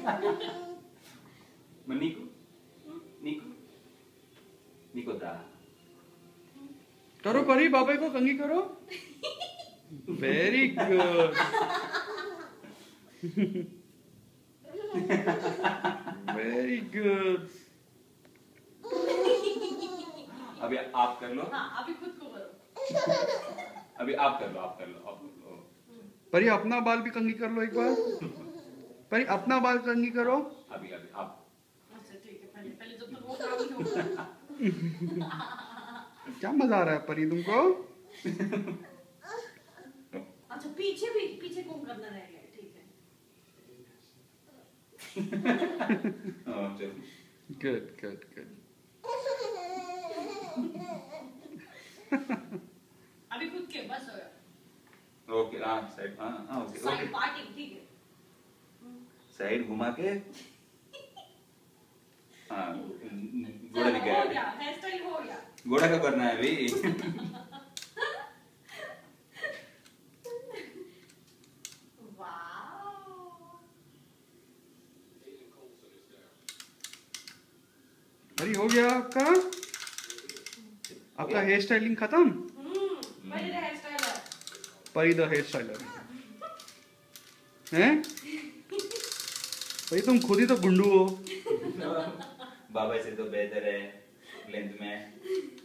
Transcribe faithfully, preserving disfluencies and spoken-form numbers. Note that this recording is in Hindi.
Niku, Niku, Niku dah. करो परी, बाबा को कंघी करो। Very good, very good. अभी आप कर लो। हाँ, अभी खुद को करो। अभी आप कर लो, आप कर लो, आप कर लो। परी अपना बाल भी कंघी कर लो एक बार। परी अपना बाल कंघी करो। अभी अभी आप। अच्छा ठीक है, पहले पहले जब तक वो काम नहीं होगा। क्या मजा आ रहा है परी तुमको? अच्छा पीछे भी, पीछे कौन करना रह गया, ठीक है। Good good good. अभी खुद के बस हो गया। ओके, हाँ साइड, हाँ हाँ ओके साइड ओके। पार्टिंग, ठीक है। साइड घुमा के, हाँ गोड़ा दिख हो गया। गया, हेयर स्टाइल हो गया। गोड़ा का करना है अभी। परी हो गया आपका? आपका हेयर स्टाइलिंग खत्म? Pari the hair styler. Pari the hair styler हैं? परी तुम खुद ही तो गुंडू हो। बाबा से तो बेहतर है लेंथ में।